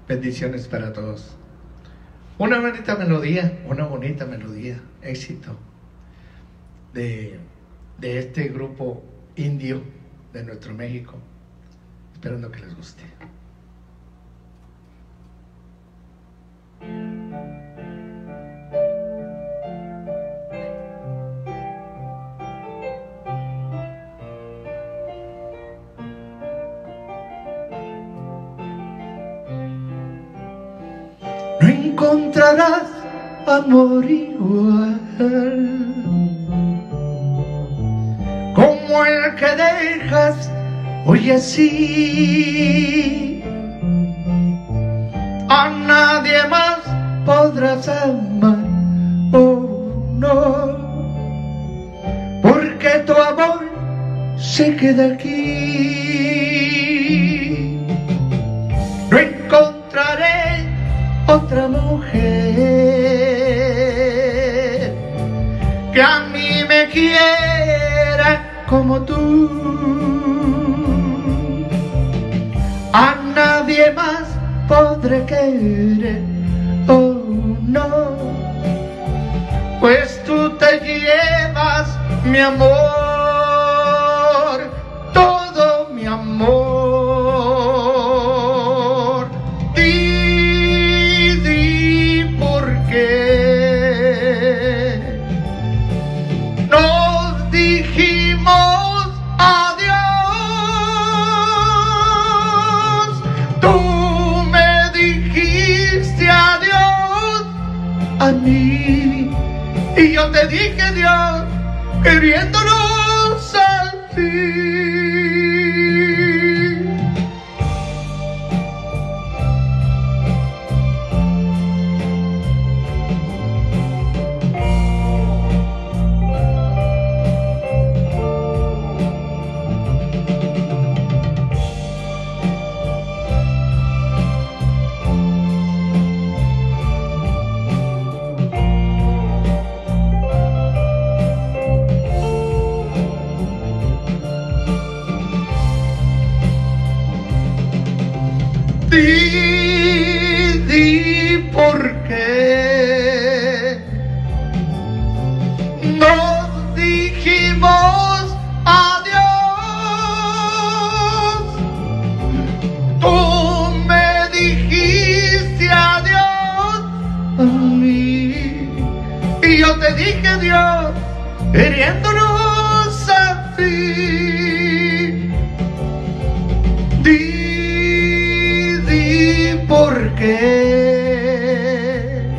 Bendiciones para todos. Una bonita melodía, éxito de este grupo indio de nuestro México. Esperando que les guste. No encontrarás amor igual como el que dejas hoy así. A nadie más podrás amar, oh no, porque tu amor se queda aquí. No encontraré otra mujer que a mí me quiera como tú. A nadie más podré querer, oh no, pues tú te llevas mi amor, todo mi amor. Di por qué nos dijimos adiós. Tú me dijiste adiós a mí y yo te dije adiós, queriéndonos así. Di por qué nos dijimos adiós. Tú me dijiste adiós a mí y yo te dije adiós, queriéndonos así. Di por qué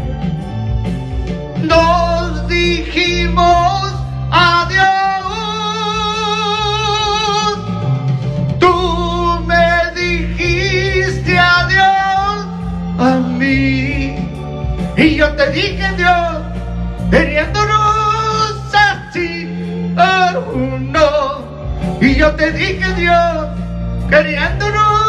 nos dijimos adiós. Tú me dijiste adiós a mí y yo te dije adiós, queriéndonos así, oh no. Y yo te dije adiós, queriéndonos